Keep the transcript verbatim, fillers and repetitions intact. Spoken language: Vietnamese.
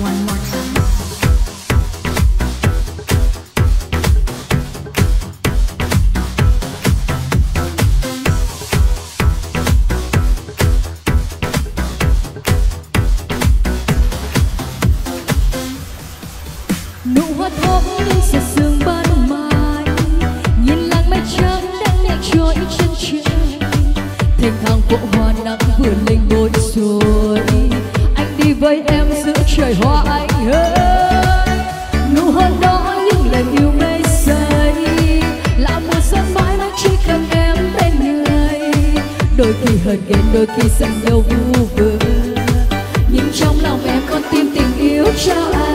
one more time. Nụ hoa thơm như giọt sương ban mai, nhìn làng mây trắng đang nhẹ trôi trên trời. Thênh thang cỗ hoa nắng vừa lên bối rối, anh đi với em giữa trời hoa anh ơi. Nụ hôn đó những lời yêu mê say, là mùa xuân mãi mãi chỉ cần em bên người. Đôi khi hờn ghen đôi khi giận nhau vu vơ, nhưng trong lòng em còn tim tình yêu cho anh.